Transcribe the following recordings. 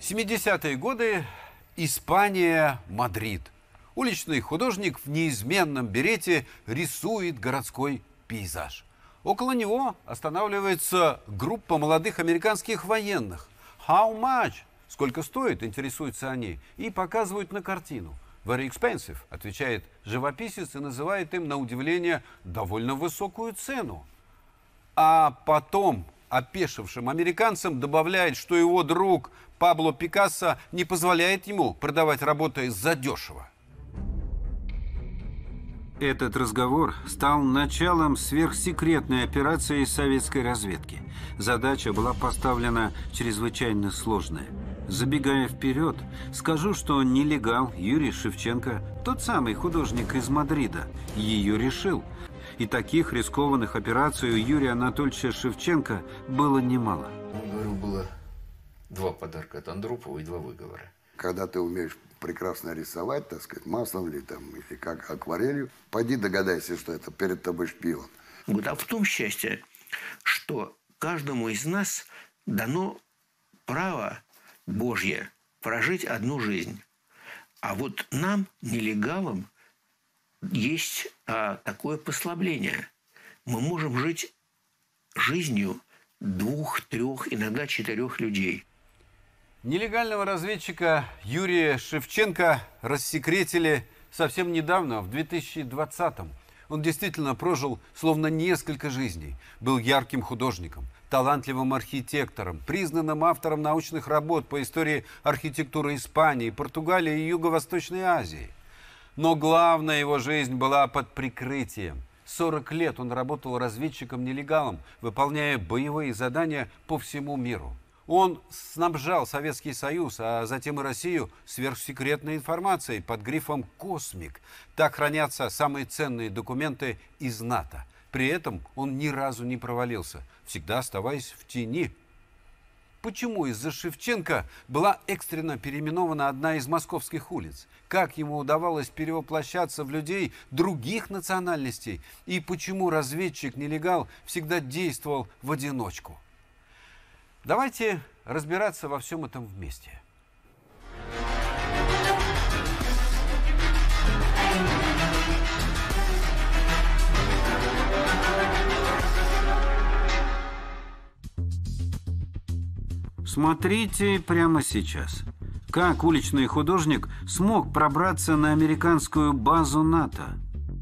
70-е годы, Испания, Мадрид. Уличный художник в неизменном берете рисует городской пейзаж. Около него останавливается группа молодых американских военных. «How much?» «Сколько стоит?» – интересуются они. И показывают на картину. «Very expensive», – отвечает живописец и называет им, на удивление, довольно высокую цену. А потом опешившим американцам добавляет, что его друг Пабло Пикассо не позволяет ему продавать работы задешево. Этот разговор стал началом сверхсекретной операции советской разведки. Задача была поставлена чрезвычайно сложная. Забегая вперед, скажу, что нелегал Юрий Шевченко, тот самый художник из Мадрида, ее решил. И таких рискованных операций у Юрия Анатольевича Шевченко было немало. Он говорил, было 2 подарка от Андропова и 2 выговора. Когда ты умеешь прекрасно рисовать, так сказать, маслом или как акварелью, пойди догадайся, что это перед тобой шпион. Вот, а в том счастье, что каждому из нас дано право Божье прожить одну жизнь. А вот нам, нелегалам, есть такое послабление. Мы можем жить жизнью 2, 3, иногда 4 людей. Нелегального разведчика Юрия Шевченко рассекретили совсем недавно, в 2020-м. Он действительно прожил словно несколько жизней. Был ярким художником, талантливым архитектором, признанным автором научных работ по истории архитектуры Испании, Португалии и Юго-Восточной Азии. Но главная его жизнь была под прикрытием. 40 лет он работал разведчиком-нелегалом, выполняя боевые задания по всему миру. Он снабжал Советский Союз, а затем и Россию сверхсекретной информацией под грифом «Космик». Так хранятся самые ценные документы из НАТО. При этом он ни разу не провалился, всегда оставаясь в тени. Почему из-за Шевченко была экстренно переименована одна из московских улиц? Как ему удавалось перевоплощаться в людей других национальностей? И почему разведчик-нелегал всегда действовал в одиночку? Давайте разбираться во всем этом вместе. Смотрите прямо сейчас. Как уличный художник смог пробраться на американскую базу НАТО?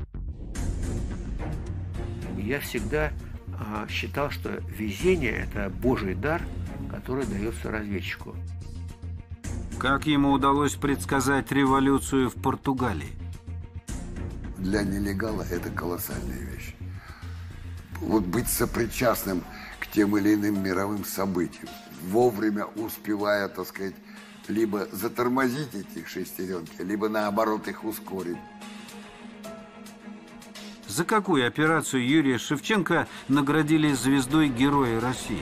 Я всегда считал, что везение – это Божий дар, который дается разведчику. Как ему удалось предсказать революцию в Португалии? Для нелегала это колоссальная вещь. Вот быть сопричастным к тем или иным мировым событиям, вовремя успевая, так сказать, либо затормозить эти шестеренки, либо наоборот их ускорить. За какую операцию Юрия Шевченко наградили звездой Героя России?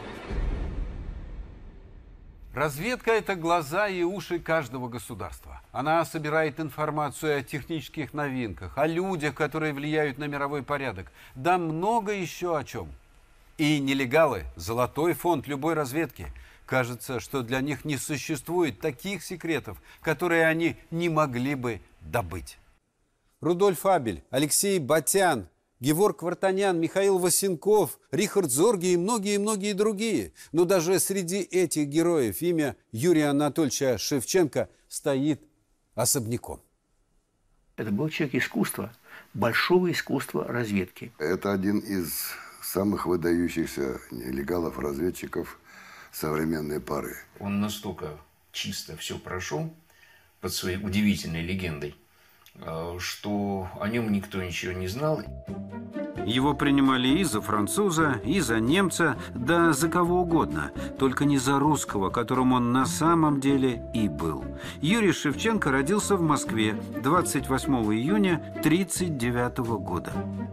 Разведка – это глаза и уши каждого государства. Она собирает информацию о технических новинках, о людях, которые влияют на мировой порядок. Да много еще о чем. И нелегалы – золотой фонд любой разведки. Кажется, что для них не существует таких секретов, которые они не могли бы добыть. Рудольф Абель, Алексей Батян, Геворг Вартанян, Михаил Васенков, Рихард Зорге и многие-многие другие. Но даже среди этих героев имя Юрия Анатольевича Шевченко стоит особняком. Это был человек искусства, большого искусства разведки. Это один из самых выдающихся нелегалов-разведчиков современной поры. Он настолько чисто все прошел под своей удивительной легендой, что о нем никто ничего не знал. Его принимали и за француза, и за немца, да за кого угодно, только не за русского, которым он на самом деле и был. Юрий Шевченко родился в Москве 28 июня 1939 года.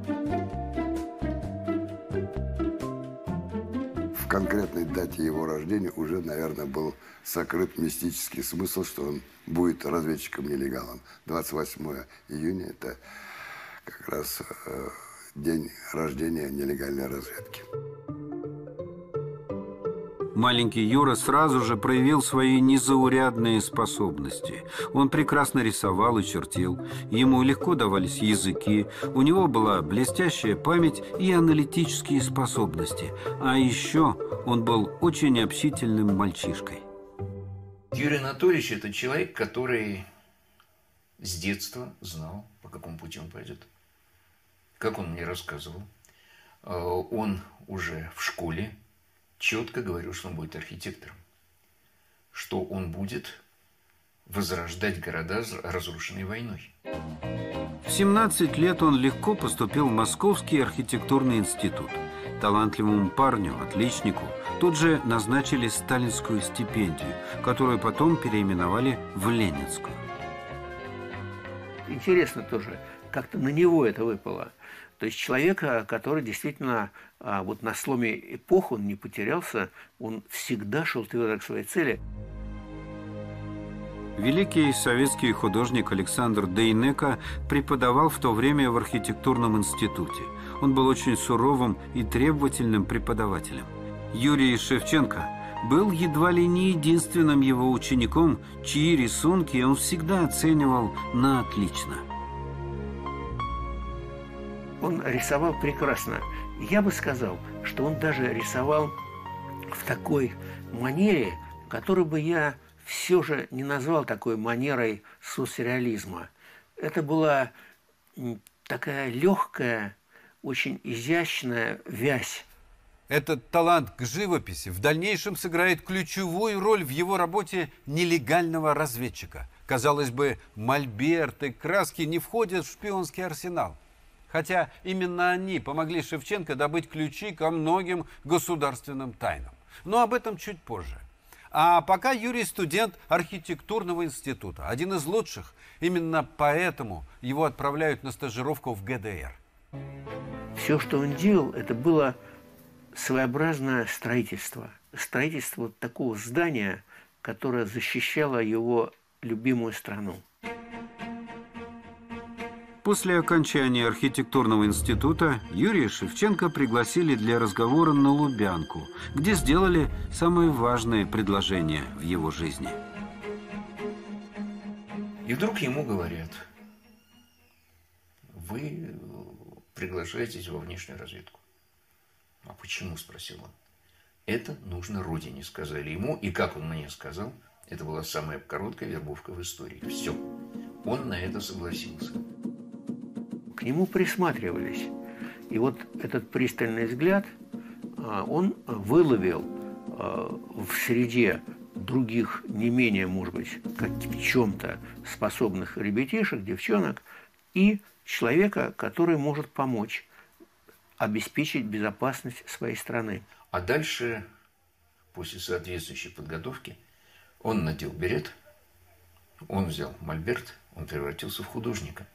В конкретной дате его рождения уже, наверное, был сокрыт мистический смысл, что он будет разведчиком-нелегалом. 28 июня – это как раз день рождения нелегальной разведки. Маленький Юра сразу же проявил свои незаурядные способности. Он прекрасно рисовал и чертил. Ему легко давались языки. У него была блестящая память и аналитические способности. А еще он был очень общительным мальчишкой. Юрий Анатольевич – это человек, который с детства знал, по какому пути он пойдет. Как он мне рассказывал, он уже в школе четко говорил, что он будет архитектором, что он будет возрождать города, разрушенные войной. В 17 лет он легко поступил в Московский архитектурный институт. Талантливому парню, отличнику, тут же назначили сталинскую стипендию, которую потом переименовали в Ленинскую. Интересно тоже, как-то на него это выпало. То есть человека, который действительно вот на сломе эпох, он не потерялся, он всегда шел твердо к своей цели. Великий советский художник Александр Дейнеко преподавал в то время в архитектурном институте. Он был очень суровым и требовательным преподавателем. Юрий Шевченко был едва ли не единственным его учеником, чьи рисунки он всегда оценивал на отлично. Он рисовал прекрасно. Я бы сказал, что он даже рисовал в такой манере, которую бы я все же не назвал такой манерой соцреализма. Это была такая легкая, очень изящная вязь. Этот талант к живописи в дальнейшем сыграет ключевую роль в его работе нелегального разведчика. Казалось бы, мольберт и краски не входят в шпионский арсенал. Хотя именно они помогли Шевченко добыть ключи ко многим государственным тайнам. Но об этом чуть позже. А пока Юрий студент архитектурного института, один из лучших. Именно поэтому его отправляют на стажировку в ГДР. Все, что он делал, это было своеобразное строительство. Строительство такого здания, которое защищало его любимую страну. После окончания архитектурного института Юрия Шевченко пригласили для разговора на Лубянку, где сделали самое важное предложение в его жизни. И вдруг ему говорят: вы приглашаетесь во внешнюю разведку. А почему, спросил он. Это нужно Родине, сказали ему. И как он мне сказал, это была самая короткая вербовка в истории. Все. Он на это согласился. К нему присматривались. И вот этот пристальный взгляд, он выловил в среде других, не менее, может быть, как в чем-то способных ребятишек, девчонок, и человека, который может помочь обеспечить безопасность своей страны. А дальше, после соответствующей подготовки, он надел берет, он взял мольберт, он превратился в художника.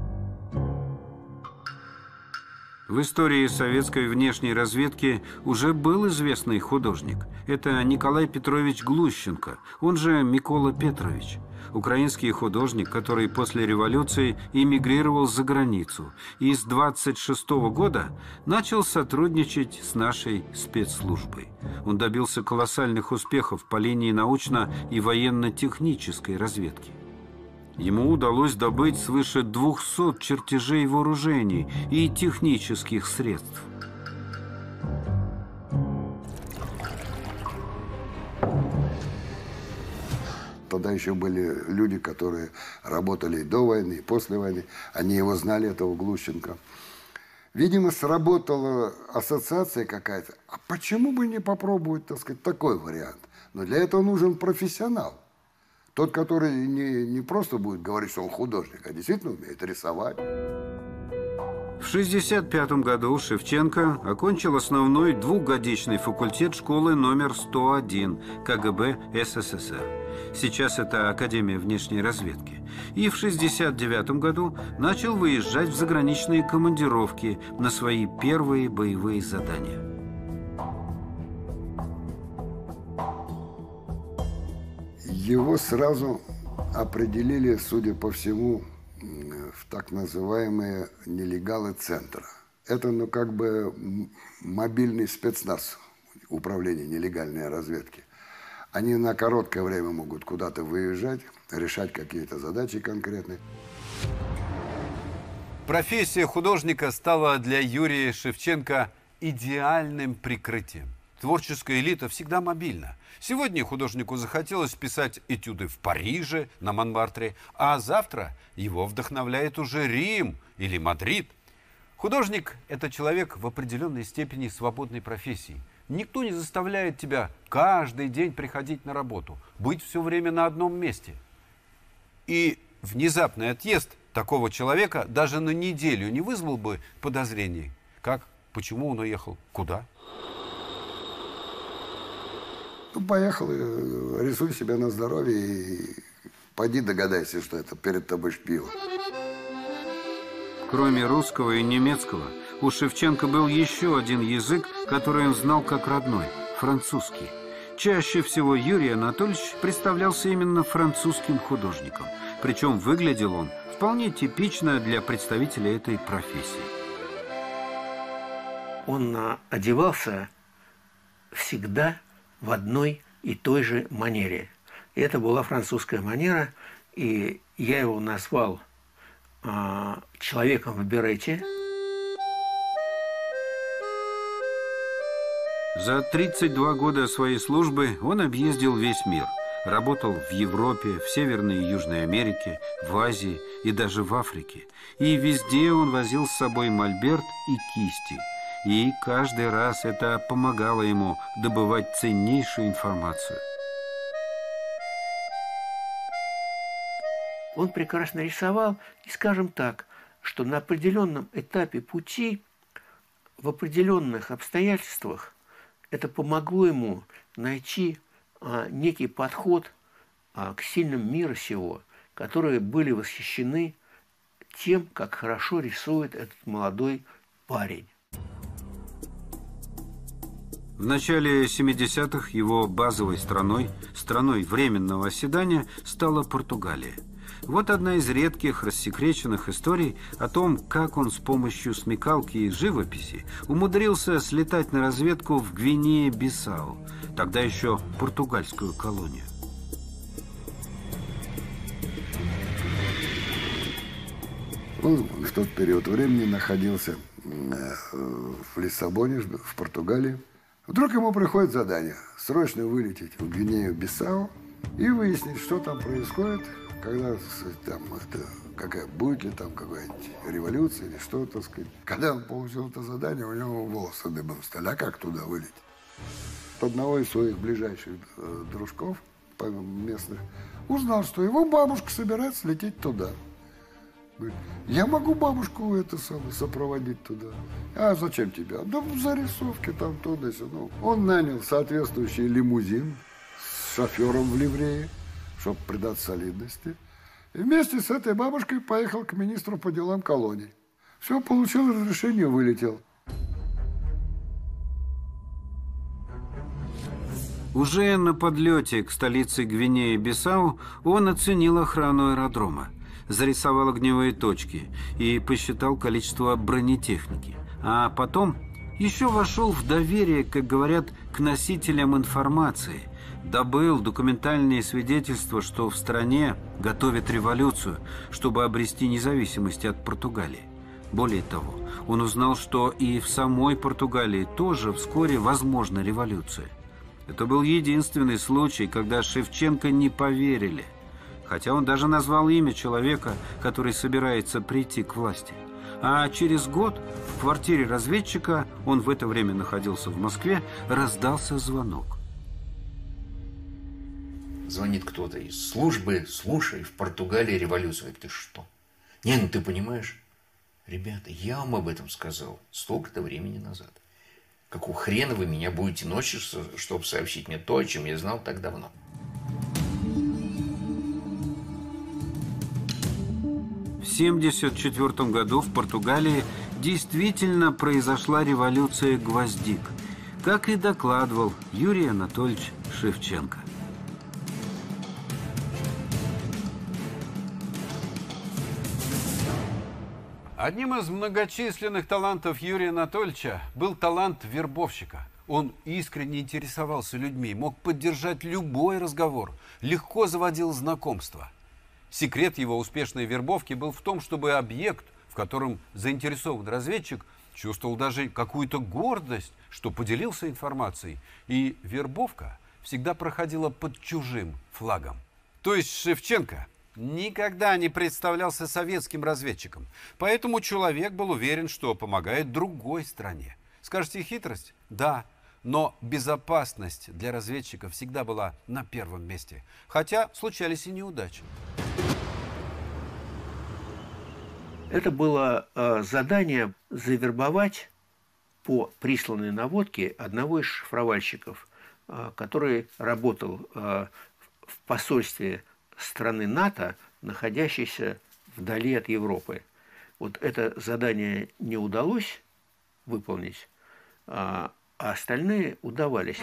В истории советской внешней разведки уже был известный художник. Это Николай Петрович Глущенко, он же Микола Петрович. Украинский художник, который после революции эмигрировал за границу и с 26 года начал сотрудничать с нашей спецслужбой. Он добился колоссальных успехов по линии научно- и военно-технической разведки. Ему удалось добыть свыше 200 чертежей вооружений и технических средств. Тогда еще были люди, которые работали и до войны, и после войны. Они его знали, этого Глущенко. Видимо, сработала ассоциация какая-то. А почему бы не попробовать, так сказать, такой вариант? Но для этого нужен профессионал. Тот, который не просто будет говорить, что он художник, а действительно умеет рисовать. В 1965 году Шевченко окончил основной двухгодичный факультет школы номер 101 КГБ СССР. Сейчас это Академия внешней разведки. И в 1969 году начал выезжать в заграничные командировки на свои первые боевые задания. Его сразу определили, судя по всему, в так называемые нелегалы центра. Это, как бы мобильный спецназ. управления нелегальной разведки. Они на короткое время могут куда-то выезжать, решать какие-то задачи конкретные. Профессия художника стала для Юрия Шевченко идеальным прикрытием. Творческая элита всегда мобильна. Сегодня художнику захотелось писать этюды в Париже, на Монмартре, а завтра его вдохновляет уже Рим или Мадрид. Художник – это человек в определенной степени свободной профессии. Никто не заставляет тебя каждый день приходить на работу, быть все время на одном месте. И внезапный отъезд такого человека даже на неделю не вызвал бы подозрений. Как? Почему он уехал? Куда? Ну, поехал, рисуй себя на здоровье и пойди догадайся, что это перед тобой шпион. Кроме русского и немецкого, у Шевченко был еще один язык, который он знал как родной – французский. Чаще всего Юрий Анатольевич представлялся именно французским художником. Причем выглядел он вполне типично для представителя этой профессии. Он одевался всегда в одной и той же манере. И это была французская манера, и я его назвал человеком в берете. За 32 года своей службы он объездил весь мир. Работал в Европе, в Северной и Южной Америке, в Азии и даже в Африке. И везде он возил с собой мольберт и кисти. И каждый раз это помогало ему добывать ценнейшую информацию. Он прекрасно рисовал, и скажем так, что на определенном этапе пути, в определенных обстоятельствах, это помогло ему найти некий подход к сильным мира сего, которые были восхищены тем, как хорошо рисует этот молодой парень. В начале 70-х его базовой страной временного оседания, стала Португалия. Вот одна из редких рассекреченных историй о том, как он с помощью смекалки и живописи умудрился слетать на разведку в Гвинее-Бисау, тогда еще португальскую колонию. Он в тот период времени находился в Лиссабоне, в Португалии. Вдруг ему приходит задание срочно вылететь в Гвинею-Бисау и выяснить, что там происходит, когда там будет ли там какая-нибудь революция или что, так сказать. Когда он получил это задание, у него волосы дыбом стали. А как туда вылететь? Одного из своих ближайших дружков местных узнал, что его бабушка собирается лететь туда. Говорит, я могу бабушку сопроводить туда. А зачем тебе? Да зарисовки там туда-сюда. Он нанял соответствующий лимузин с шофером в ливрее, чтобы придать солидности. И вместе с этой бабушкой поехал к министру по делам колоний. Все, получил разрешение, вылетел. Уже на подлете к столице Гвинеи-Бисау он оценил охрану аэродрома, зарисовал огневые точки и посчитал количество бронетехники. А потом еще вошел в доверие, как говорят, к носителям информации. Добыл документальные свидетельства, что в стране готовят революцию, чтобы обрести независимость от Португалии. Более того, он узнал, что и в самой Португалии тоже вскоре возможна революция. Это был единственный случай, когда Шевченко не поверили. Хотя он даже назвал имя человека, который собирается прийти к власти. А через год в квартире разведчика, он в это время находился в Москве, раздался звонок. Звонит кто-то из службы, слушай, в Португалии революция. Ты что? Не, ну ты понимаешь, ребята, я вам об этом сказал столько-то времени назад. Какого хрена вы меня будете ночью, чтобы сообщить мне то, о чем я знал так давно? В 1974 году в Португалии действительно произошла революция гвоздик, как и докладывал Юрий Анатольевич Шевченко. Одним из многочисленных талантов Юрия Анатольевича был талант вербовщика. Он искренне интересовался людьми, мог поддержать любой разговор, легко заводил знакомства. Секрет его успешной вербовки был в том, чтобы объект, в котором заинтересован разведчик, чувствовал даже какую-то гордость, что поделился информацией. И вербовка всегда проходила под чужим флагом. То есть Шевченко никогда не представлялся советским разведчиком. Поэтому человек был уверен, что помогает другой стране. Скажете, хитрость? Да. Но безопасность для разведчика всегда была на первом месте. Хотя случались и неудачи. Это было задание завербовать по присланной наводке одного из шифровальщиков, который работал в посольстве страны НАТО, находящейся вдали от Европы. Вот это задание не удалось выполнить, а остальные удавались.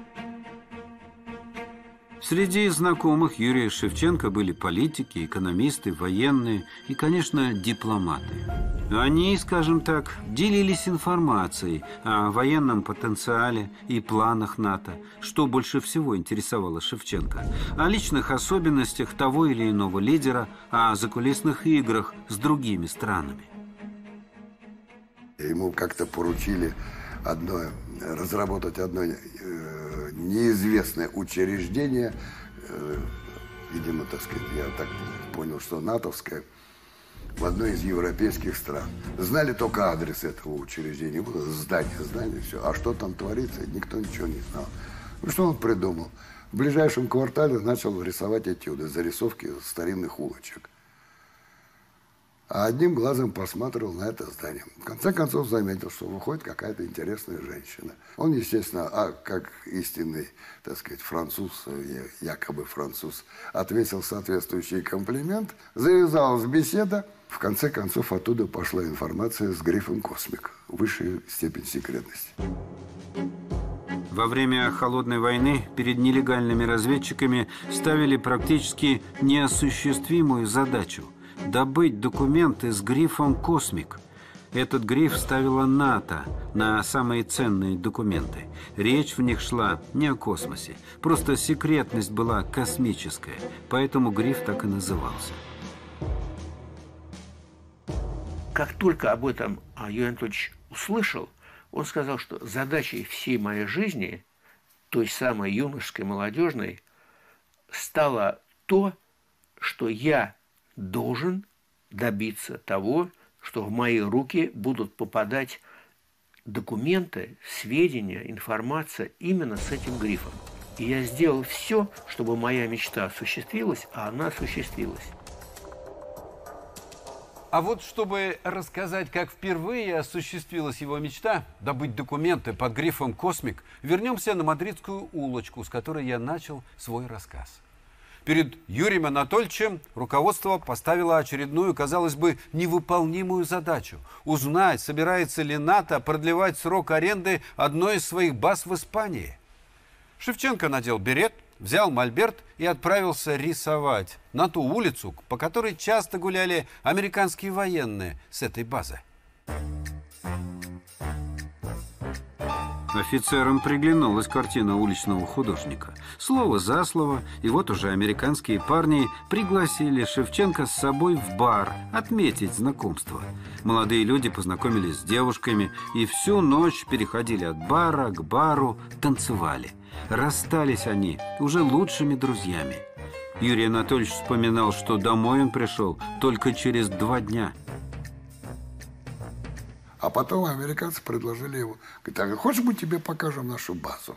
Среди знакомых Юрия Шевченко были политики, экономисты, военные и, конечно, дипломаты. Они, скажем так, делились информацией о военном потенциале и планах НАТО, что больше всего интересовало Шевченко, о личных особенностях того или иного лидера, о закулисных играх с другими странами. Ему как-то поручили разработать одно неизвестное учреждение, видимо, так сказать, я так понял, что натовское, в одной из европейских стран. Знали только адрес этого учреждения, здание, все. А что там творится, никто ничего не знал. Ну, что он придумал? В ближайшем квартале начал рисовать этюды, зарисовки старинных улочек. А одним глазом посматривал на это здание. В конце концов заметил, что выходит какая-то интересная женщина. Он, естественно, как истинный, так сказать, француз, якобы француз, ответил соответствующий комплимент. Завязалась беседа. В конце концов, оттуда пошла информация с грифом «Космик». Высшая степень секретности. Во время Холодной войны перед нелегальными разведчиками ставили практически неосуществимую задачу – добыть документы с грифом «Космик». Этот гриф ставила НАТО на самые ценные документы. Речь в них шла не о космосе. Просто секретность была космическая, поэтому гриф так и назывался. Как только об этом Юрий Анатольевич услышал, он сказал, что задачей всей моей жизни, той самой юношеской, молодежной, стало то, что я должен добиться того, что в мои руки будут попадать документы, сведения, информация именно с этим грифом. И я сделал все, чтобы моя мечта осуществилась, а она осуществилась. А вот чтобы рассказать, как впервые осуществилась его мечта добыть документы под грифом «Космик», вернемся на Мадридскую улочку, с которой я начал свой рассказ. Перед Юрием Анатольевичем руководство поставило очередную, казалось бы, невыполнимую задачу – узнать, собирается ли НАТО продлевать срок аренды одной из своих баз в Испании. Шевченко надел берет, взял мольберт и отправился рисовать на ту улицу, по которой часто гуляли американские военные с этой базы. Офицерам приглянулась картина уличного художника. Слово за слово, и вот уже американские парни пригласили Шевченко с собой в бар отметить знакомство. Молодые люди познакомились с девушками и всю ночь переходили от бара к бару, танцевали. Расстались они уже лучшими друзьями. Юрий Анатольевич вспоминал, что домой он пришел только через 2 дня. А потом американцы предложили ему, говорит, а хочешь, мы тебе покажем нашу базу?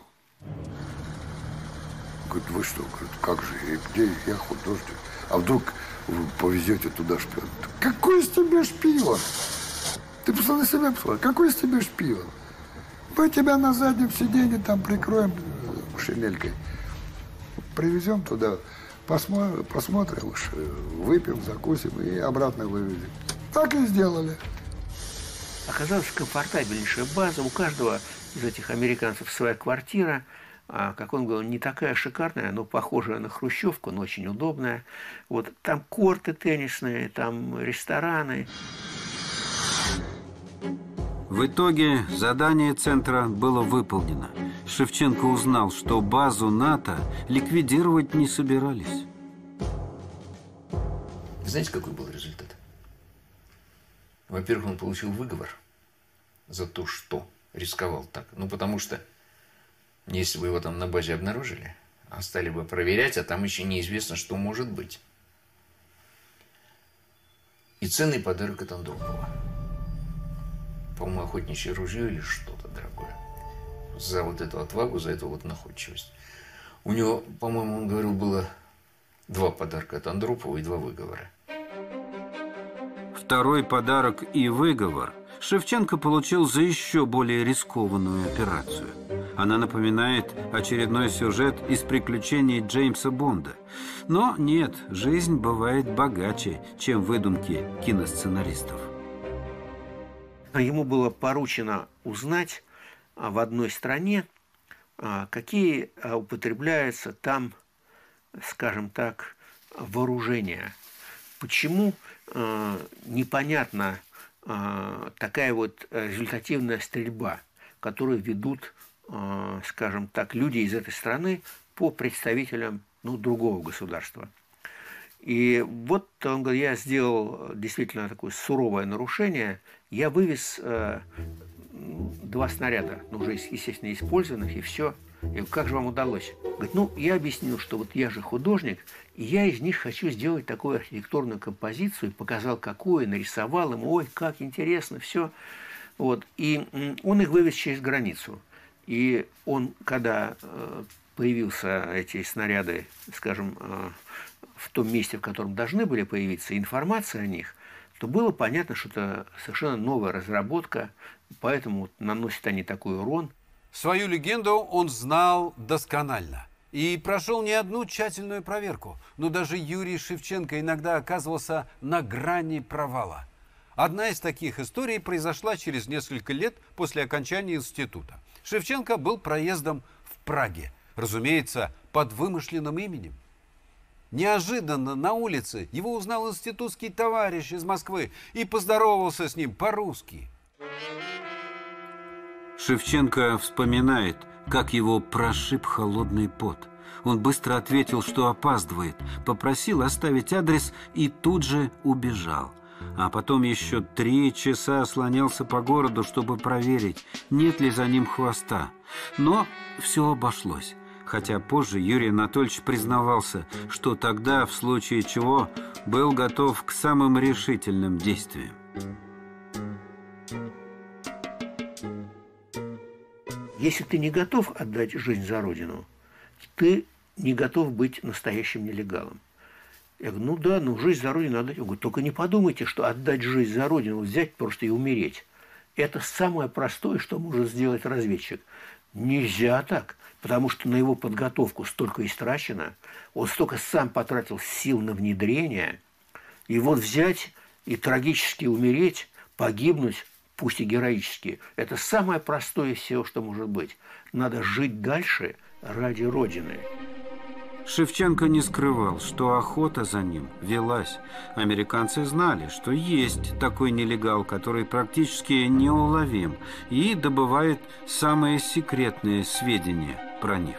Говорит, вы что? Говорит, как же, где я художник? А вдруг вы повезете туда шпион? Какой из тебя шпион? Ты просто на себя посмотри, какой из тебя шпион? Мы тебя на заднем сиденье там прикроем шинелькой. Привезем туда, посмотрим, выпьем, закусим и обратно вывезем. Так и сделали. Оказалась комфортабельнейшая база. У каждого из этих американцев своя квартира. Как он говорил, не такая шикарная, но похожая на хрущевку, но очень удобная. Вот там корты теннисные, там рестораны. В итоге задание центра было выполнено. Шевченко узнал, что базу НАТО ликвидировать не собирались. Знаете, какой был результат? Во-первых, он получил выговор за то, что рисковал так. Ну, потому что, если бы его там на базе обнаружили, а стали бы проверять, а там еще неизвестно, что может быть. И ценный подарок от Андропова. По-моему, охотничье ружье или что-то дорогое. За вот эту отвагу, за эту вот находчивость. У него, по-моему, он говорил, было 2 подарка от Андропова и 2 выговора. Второй подарок и выговор Шевченко получил за еще более рискованную операцию. Она напоминает очередной сюжет из приключений Джеймса Бонда. Но нет, жизнь бывает богаче, чем выдумки киносценаристов. Ему было поручено узнать в одной стране, какие употребляются там, скажем так, вооружения. Почему непонятна такая вот результативная стрельба, которую ведут, скажем так, люди из этой страны по представителям другого государства. И вот он говорит, я сделал действительно такое суровое нарушение, я вывез 2 снаряда, уже, естественно, использованных, и все. Я говорю, как же вам удалось? Говорит, я объяснил, что вот я же художник, и я из них хочу сделать такую архитектурную композицию, показал какую, нарисовал им, ой, как интересно, все. Вот. И он их вывез через границу. И он, когда появился эти снаряды, скажем, в том месте, в котором должны были появиться, информация о них, то было понятно, что это совершенно новая разработка, поэтому наносят они такой урон. Свою легенду он знал досконально и прошел не одну тщательную проверку. Но даже Юрий Шевченко иногда оказывался на грани провала. Одна из таких историй произошла через несколько лет после окончания института. Шевченко был проездом в Праге, разумеется, под вымышленным именем. Неожиданно на улице его узнал институтский товарищ из Москвы и поздоровался с ним по-русски. Шевченко вспоминает, как его прошиб холодный пот. Он быстро ответил, что опаздывает, попросил оставить адрес и тут же убежал. А потом еще 3 часа слонялся по городу, чтобы проверить, нет ли за ним хвоста. Но все обошлось. Хотя позже Юрий Анатольевич признавался, что тогда, в случае чего, был готов к самым решительным действиям. Если ты не готов отдать жизнь за Родину, ты не готов быть настоящим нелегалом. Я говорю, жизнь за Родину отдать. Я говорю, только не подумайте, что отдать жизнь за Родину, взять просто и умереть. Это самое простое, что может сделать разведчик. Нельзя так, потому что на его подготовку столько истрачено, он столько сам потратил сил на внедрение, и вот взять и трагически умереть, погибнуть, пусть и героически, это самое простое из всего, что может быть. Надо жить дальше ради Родины. Шевченко не скрывал, что охота за ним велась. Американцы знали, что есть такой нелегал, который практически неуловим и добывает самые секретные сведения про них.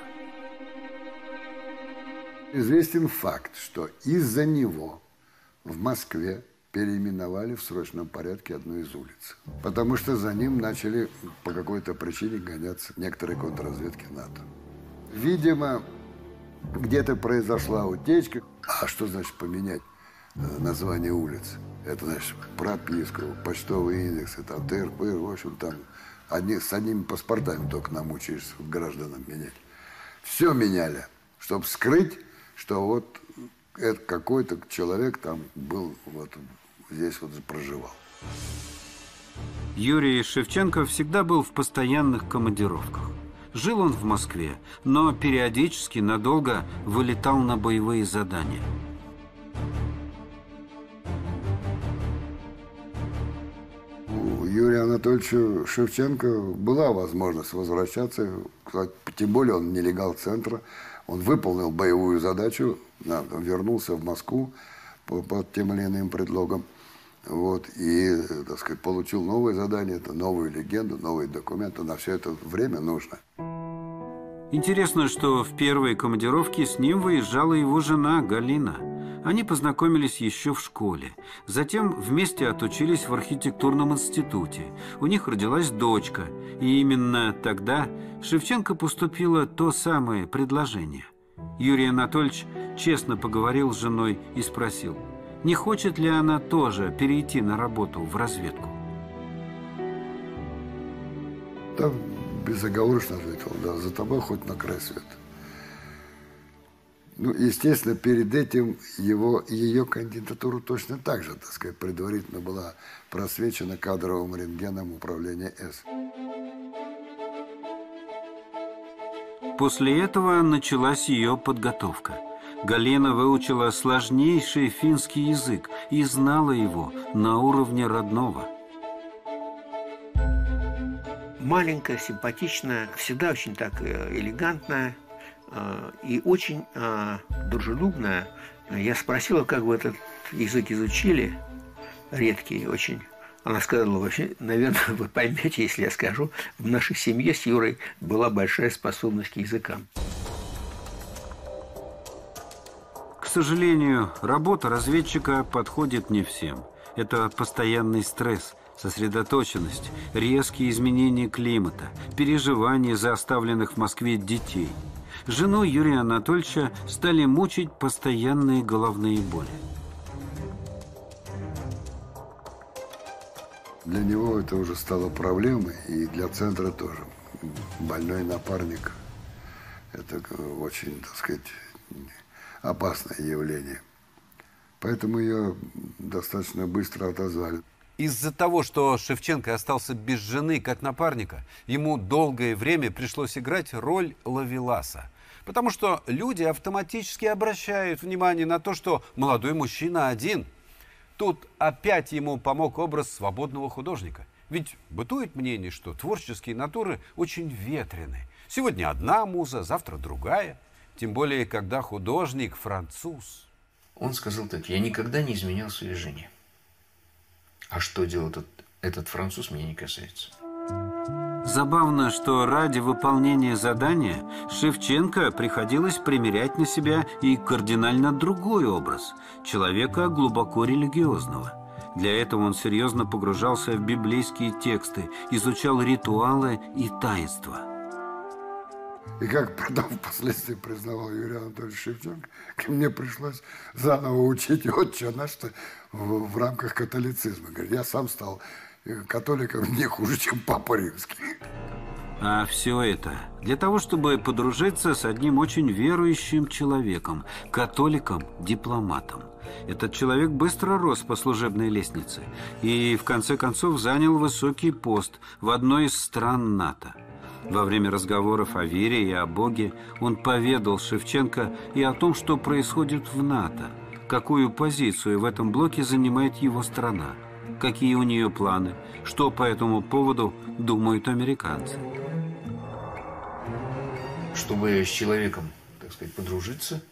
Известен факт, что из-за него в Москве переименовали в срочном порядке одну из улиц. Потому что за ним начали по какой-то причине гоняться некоторые контрразведки НАТО. Видимо, где-то произошла утечка. А что значит поменять название улиц? Это значит прописку, почтовые индексы, там, ТРП, в общем, там с одними паспортами только намучаешься гражданам менять. Все меняли, чтобы скрыть, что вот это какой-то человек там был, вот здесь вот проживал. Юрий Шевченко всегда был в постоянных командировках. Жил он в Москве, но периодически надолго вылетал на боевые задания. У Юрия Анатольевича Шевченко была возможность возвращаться, тем более он нелегал центра. Он выполнил боевую задачу, вернулся в Москву под тем или иным предлогом. Вот, и, так сказать, получил новое задание, это новую легенду, новые документы. На все это время нужно. Интересно, что в первой командировке с ним выезжала его жена Галина. Они познакомились еще в школе. Затем вместе отучились в архитектурном институте. У них родилась дочка. И именно тогда Шевченко поступило то самое предложение. Юрий Анатольевич честно поговорил с женой и спросил, не хочет ли она тоже перейти на работу в разведку. Да, безоговорочно ответил, да, за тобой хоть на край света. Ну, естественно, перед этим ее кандидатура точно так же, так сказать, предварительно была просвечена кадровым рентгеном управления С. После этого началась ее подготовка. Галина выучила сложнейший финский язык и знала его на уровне родного. Маленькая, симпатичная, всегда очень так элегантная и очень дружелюбная. Я спросила, как вы этот язык изучили, редкий очень. Она сказала, вообще, наверное, вы поймете, если я скажу, в нашей семье с Юрой была большая способность к языкам. К сожалению, работа разведчика подходит не всем. Это постоянный стресс, сосредоточенность, резкие изменения климата, переживания за оставленных в Москве детей. Жену Юрия Анатольевича стали мучить постоянные головные боли. Для него это уже стало проблемой, и для центра тоже. Больной напарник – это очень, так сказать, опасное явление. Поэтому ее достаточно быстро отозвали. Из-за того, что Шевченко остался без жены как напарника, ему долгое время пришлось играть роль ловеласа. Потому что люди автоматически обращают внимание на то, что молодой мужчина один. Тут опять ему помог образ свободного художника. Ведь бытует мнение, что творческие натуры очень ветрены. Сегодня одна муза, завтра другая. Тем более, когда художник француз. Он сказал так: я никогда не изменял своей жене. А что делает этот француз, меня не касается. Забавно, что ради выполнения задания Шевченко приходилось примерять на себя и кардинально другой образ – человека глубоко религиозного. Для этого он серьезно погружался в библейские тексты, изучал ритуалы и таинства. И как потом впоследствии признавал Юрий Анатольевич Шевченко, мне пришлось заново учить «Отче наш» в рамках католицизма. Говорит, я сам стал католиком не хуже, чем Папа Римский. А все это для того, чтобы подружиться с одним очень верующим человеком, католиком-дипломатом. Этот человек быстро рос по служебной лестнице и, в конце концов, занял высокий пост в одной из стран НАТО. Во время разговоров о вере и о Боге он поведал Шевченко и о том, что происходит в НАТО, какую позицию в этом блоке занимает его страна, какие у нее планы, что по этому поводу думают американцы. Чтобы с человеком, так сказать, подружиться,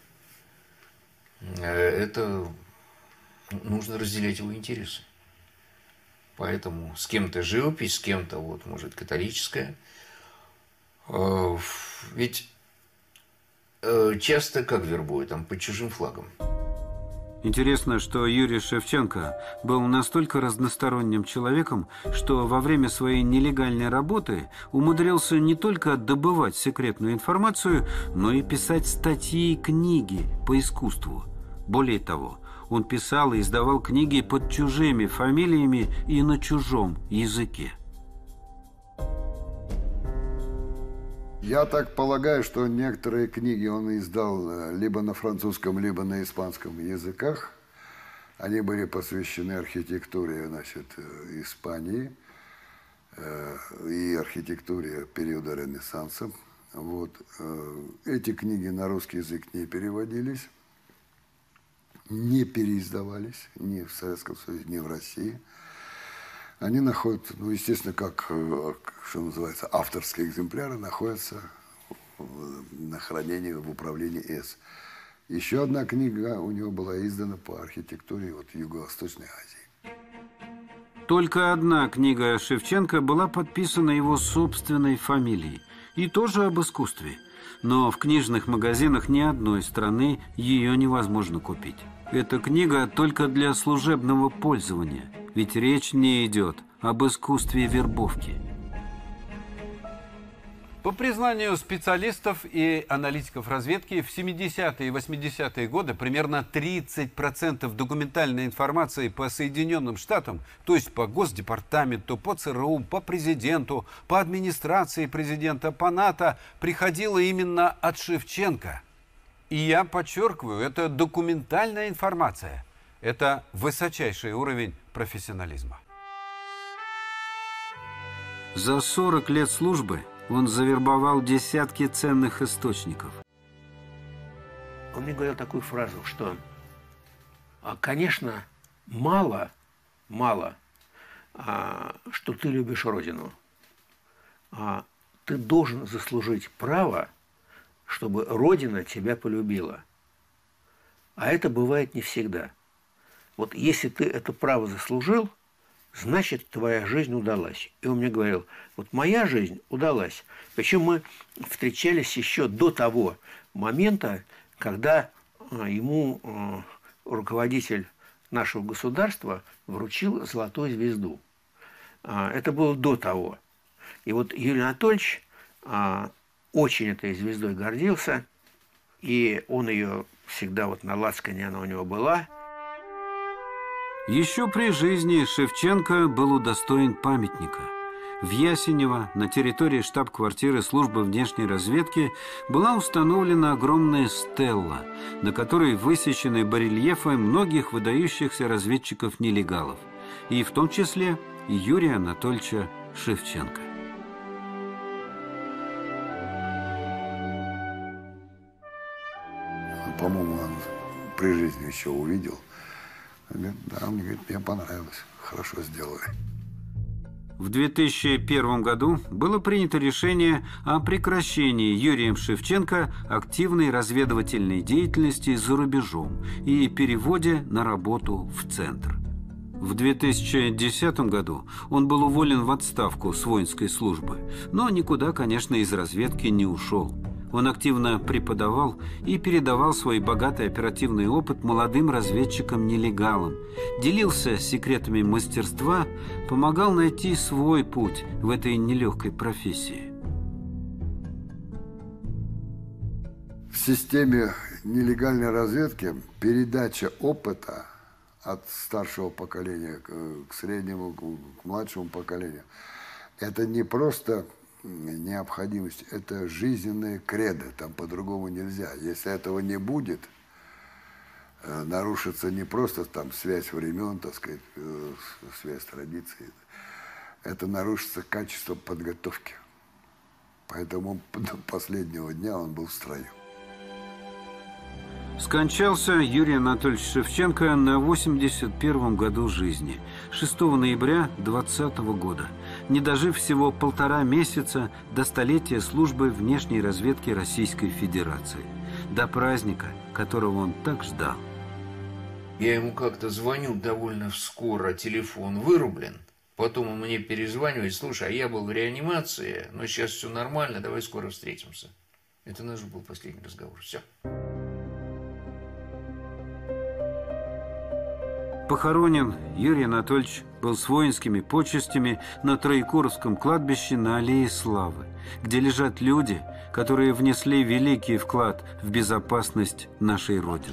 это нужно разделять его интересы. Поэтому с кем-то живопись, с кем-то, вот, может, католическая. Ведь часто как вербуют, там, под чужим флагом. Интересно, что Юрий Шевченко был настолько разносторонним человеком, что во время своей нелегальной работы умудрился не только добывать секретную информацию, но и писать статьи и книги по искусству. Более того, он писал и издавал книги под чужими фамилиями и на чужом языке. Я так полагаю, что некоторые книги он издал либо на французском, либо на испанском языках. Они были посвящены архитектуре, значит, Испании и архитектуре периода Ренессанса. Вот. Эти книги на русский язык не переводились, не переиздавались ни в Советском Союзе, ни в России. Они находятся, ну, естественно, как, что называется, авторские экземпляры находятся на хранении в управлении С. Еще одна книга у него была издана по архитектуре вот, Юго-Восточной Азии. Только одна книга Шевченко была подписана его собственной фамилией, и тоже об искусстве. Но в книжных магазинах ни одной страны ее невозможно купить. Эта книга только для служебного пользования, ведь речь не идет об искусстве вербовки. По признанию специалистов и аналитиков разведки, в 70-е и 80-е годы примерно 30% документальной информации по Соединенным Штатам, то есть по Госдепартаменту, по ЦРУ, по президенту, по администрации президента, по НАТО, приходила именно от Шевченко. И я подчеркиваю, это документальная информация. Это высочайший уровень профессионализма. За 40 лет службы он завербовал десятки ценных источников. Он мне говорил такую фразу, что, конечно, мало, что ты любишь Родину. Ты должен заслужить право, чтобы Родина тебя полюбила. А это бывает не всегда. Вот если ты это право заслужил, значит, твоя жизнь удалась. И он мне говорил, вот моя жизнь удалась. Причем мы встречались еще до того момента, когда ему руководитель нашего государства вручил золотую звезду. Это было до того. И вот Юрий Анатольевич очень этой звездой гордился, и он ее всегда вот на лацкане она у него была. Еще при жизни Шевченко был удостоен памятника. В Ясенево, на территории штаб-квартиры службы внешней разведки, была установлена огромная стелла, на которой высечены барельефы многих выдающихся разведчиков-нелегалов, и в том числе и Юрия Анатольевича Шевченко. По-моему, он при жизни еще увидел. Да, мне говорит, мне понравилось, хорошо сделали. В 2001 году было принято решение о прекращении Юрием Шевченко активной разведывательной деятельности за рубежом и переводе на работу в Центр. В 2010 году он был уволен в отставку с воинской службы, но никуда, конечно, из разведки не ушел. Он активно преподавал и передавал свой богатый оперативный опыт молодым разведчикам-нелегалам, делился секретами мастерства, помогал найти свой путь в этой нелегкой профессии. В системе нелегальной разведки передача опыта от старшего поколения к среднему, к младшему поколению – это не просто необходимость, это жизненное кредо, там по-другому нельзя. Если этого не будет, нарушится не просто там связь времен, так сказать, связь традиций, это нарушится качество подготовки. Поэтому до последнего дня он был в строю. Скончался Юрий Анатольевич Шевченко на 81-м году жизни, 6 ноября 2020 года, не дожив всего 1,5 месяца до столетия службы внешней разведки Российской Федерации, до праздника, которого он так ждал. Я ему как-то звоню довольно скоро, телефон вырублен. Потом он мне перезванивает, слушай, а я был в реанимации, но сейчас все нормально, давай скоро встретимся. Это наш был последний разговор. Все. Похоронен Юрий Анатольевич был с воинскими почестями на Троекуровском кладбище на Аллее Славы, где лежат люди, которые внесли великий вклад в безопасность нашей Родины.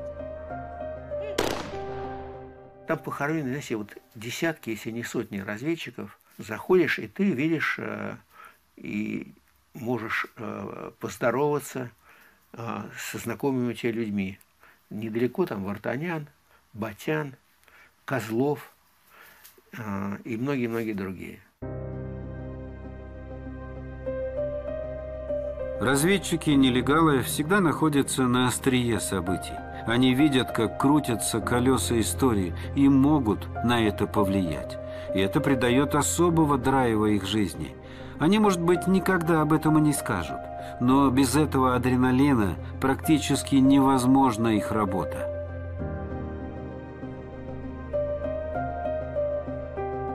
Там похоронены, знаете, вот десятки, если не сотни разведчиков. Заходишь, и ты видишь, и можешь поздороваться со знакомыми тебе людьми. Недалеко там Вартанян, Батян, Козлов и многие-многие другие. Разведчики-нелегалы всегда находятся на острие событий. Они видят, как крутятся колеса истории и могут на это повлиять. И это придает особого драйва их жизни. Они, может быть, никогда об этом и не скажут, но без этого адреналина практически невозможна их работа.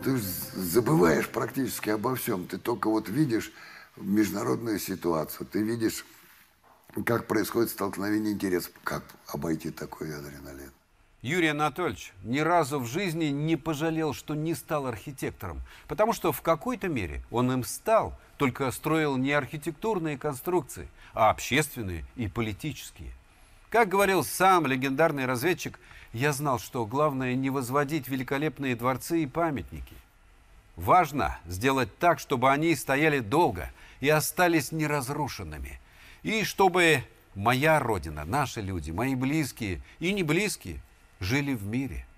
ты забываешь практически обо всем. Ты только вот видишь международную ситуацию, ты видишь, как происходит столкновение интересов, как обойти такой адреналин. Юрий Анатольевич ни разу в жизни не пожалел, что не стал архитектором, потому что в какой-то мере он им стал, только строил не архитектурные конструкции, а общественные и политические. Как говорил сам легендарный разведчик, я знал, что главное не возводить великолепные дворцы и памятники. Важно сделать так, чтобы они стояли долго и остались неразрушенными. И чтобы моя родина, наши люди, мои близкие и не близкие жили в мире.